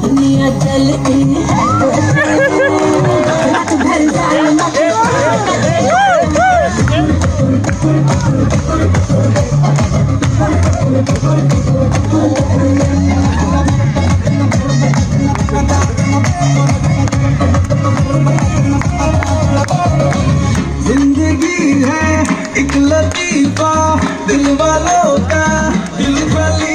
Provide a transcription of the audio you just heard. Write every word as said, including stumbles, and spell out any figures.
दुनिया चलती है जिंदगी है एक लतीफा दिल वालों का दिल वाली